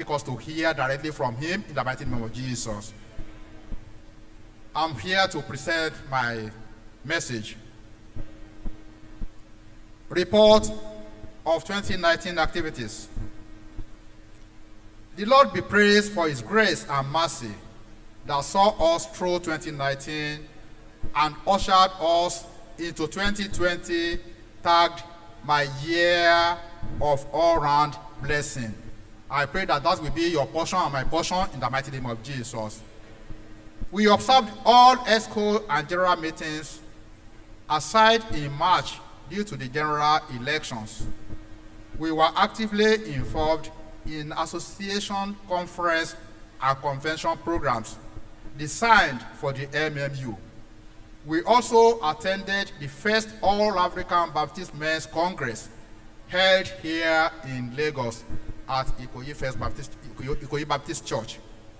us to hear directly from him in the mighty name of Jesus. I'm here to present my message. Report of 2019 activities. The Lord be praised for his grace and mercy that saw us through 2019 and ushered us into 2020, tagged my year of all-round blessing. I pray that that will be your portion and my portion in the mighty name of Jesus. We observed all ESCO and general meetings aside in March due to the general elections. We were actively involved in association, conference, and convention programs designed for the MMU. We also attended the first All-African Baptist Men's Congress held here in Lagos at Ikoyi Baptist Church.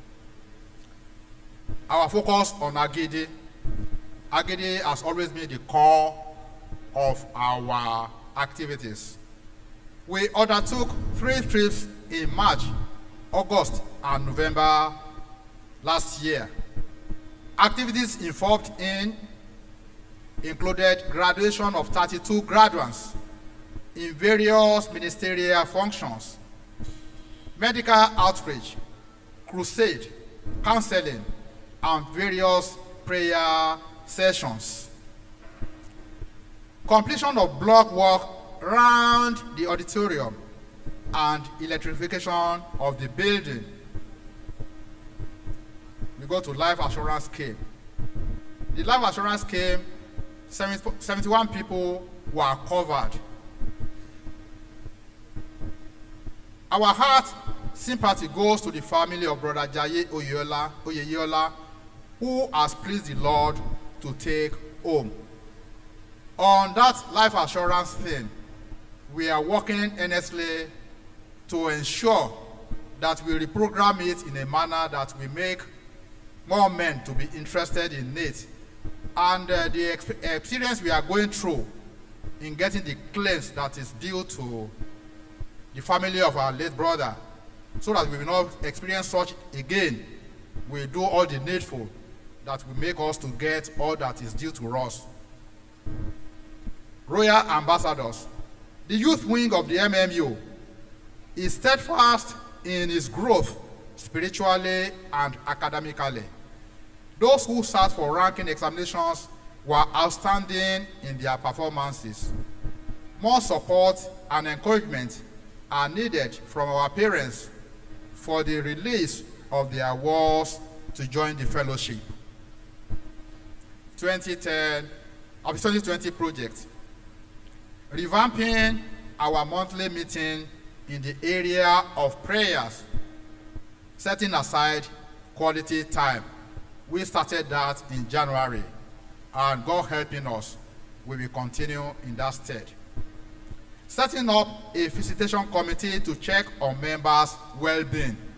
Our focus on Agidi. Agidi has always been the core of our activities. We undertook 3 trips in March, August, and November last year. Activities involved included graduation of 32 graduates in various ministerial functions, medical outreach, crusade, counseling, and various prayer sessions. Completion of block work around the auditorium and electrification of the building. We go to life assurance scheme. The life assurance scheme, 71 people were covered. Our heart sympathy goes to the family of Brother Jaye Oyeyola, who has pleased the Lord to take home. On that life assurance thing, we are working earnestly to ensure that we reprogram it in a manner that we make more men to be interested in it. And the experience we are going through in getting the claims that is due to the family of our late brother, so that we will not experience such again, we do all the needful that will make us to get all that is due to us. Royal ambassadors. The youth wing of the MMU is steadfast in its growth spiritually and academically. Those who sat for ranking examinations were outstanding in their performances. More support and encouragement are needed from our parents for the release of their awards to join the fellowship. 2020 project. Revamping our monthly meeting in the area of prayers, setting aside quality time. We started that in January, and God helping us, we will continue in that stead. Setting up a visitation committee to check on members' well-being.